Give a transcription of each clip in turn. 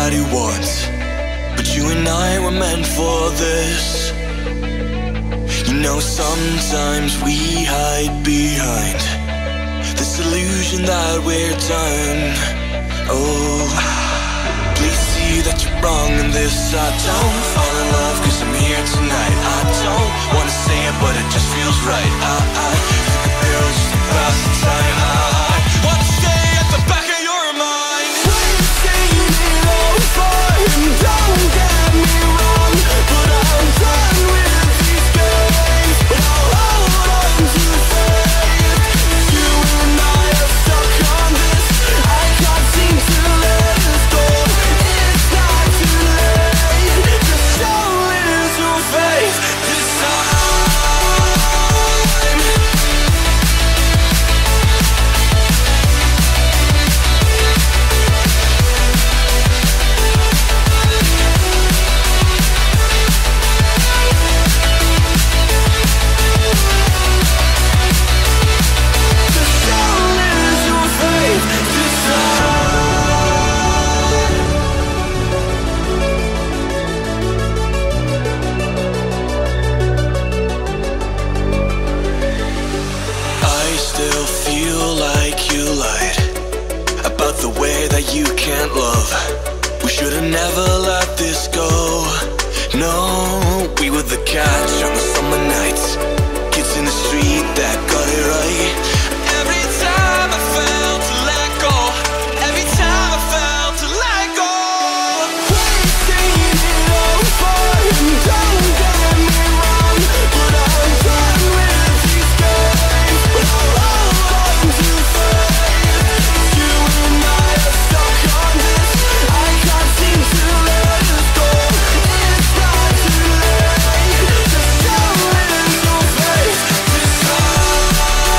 everybody wants, but you and I were meant for this. You know, sometimes we hide behind this illusion that we're done. Oh, please see that you're wrong in this. I don't fall in love cause I'm here tonight. I don't wanna say it but it just feels right. I think the pills just to pass the time. I wanna stay at the back of your mind. We've seen it over and don't get me wrong, but I'm done with these games. But I'll hold on to faith. You and I are stuck on this. I can't seem to let us go. It's not too late. Just show little faith this time. You can't love. We should've never let this go. No, we were the catch on the summer nights, kids in the street that got it right. Every time I felt to let go, every time I felt to let go. We've seen it over and don't get me wrong, but I'm done with these games. But I'll hold on to faith. You and I are stuck on this. I can't seem to let us go. It's not too late. Just show little faith this time.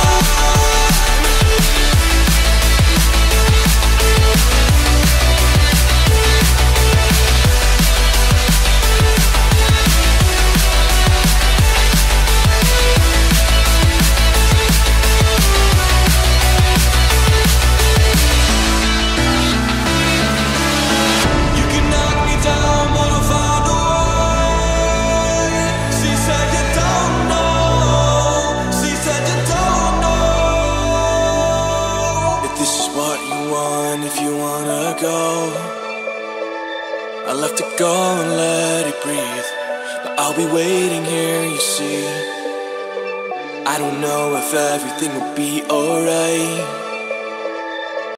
You can knock me down, but I'll find a way. She said you don't know. She said you don't know. If this is what you want, if you wanna go, I'll have to go and let it breathe. But I'll be waiting here, you see. I don't know if everything will be alright.